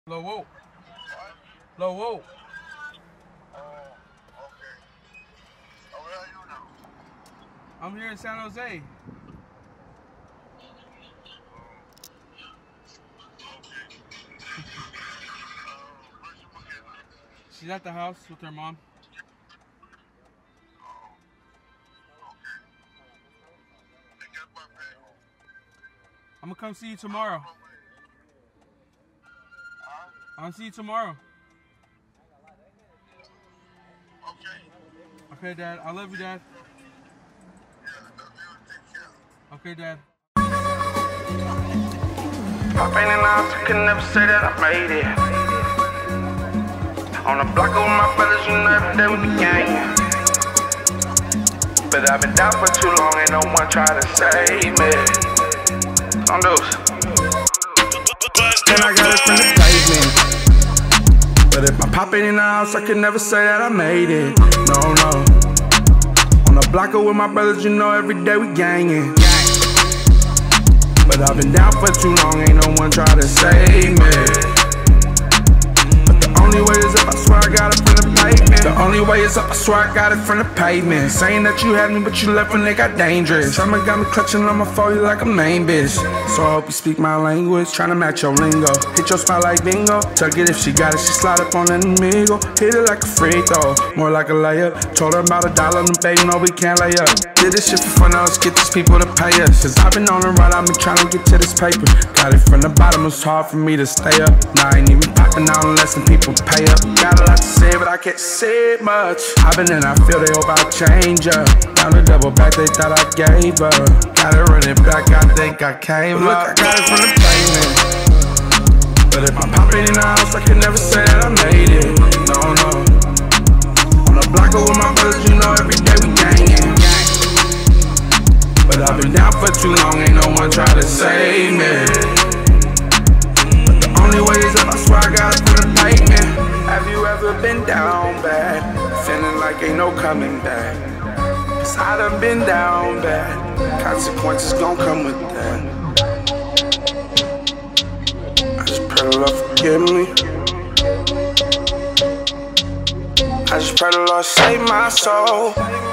Low whoa. Low whoa. Okay. Where are you now? I'm here in San Jose. Okay. Where's your mechanic? She's at the house with her mom. I'm gonna come see you tomorrow. I'm gonna see you tomorrow. Okay. Okay, Dad. I love you, Dad. Yeah, love you. Take care. Okay, Dad. Popping in house, I can never say that I made it. On the block with my brothers, you know every day we be gangin'. But I've been down for too long, ain't no one try to save me. On those. Then I got it from the pavement. But if I pop it in the house, I can never say that I made it. No, no. On the block with my brothers, you know every day we gangin'. But I've been down for too long, ain't no one try to save me. But the only way is if I swear I got it from the pavement. The only way is if I swear I got it from the pavement. Saying that you had me, but you left when they got dangerous. Summer got me clutching on my phone, you like a main bitch. So I hope you speak my language, tryna match your lingo. Hit your spot like bingo. Tuck it if she got it, she slide up on an amigo. Hit it like a free throw, more like a layup. Told her about $1, and baby, no, we can't lay up. Did this shit for fun, now let's get these people to pay us. Cause I've been on the run, I've been tryna get to this paper. Got it from the bottom, it's hard for me to stay up. Now I ain't even popping out unless some people pay up. Got a lot to say, but I can't say it much. I've been in, I feel they hope I'll change up. Down the double back, they thought I gave up. Got it running back, I think I came up. Look, I got it from the pavement. But if I pop it in the house, I can never say that I made it. No, no. On the block with my brothers, you know every day we gangin'. But I've been down for too long, ain't no one try to save me. But the only way is if I swear I got it from the pavement. Have you ever been down bad, feeling like ain't no coming back? Cause I done been down bad, consequences gon' come with that. I just pray the Lord forgive me. I just pray the Lord save my soul.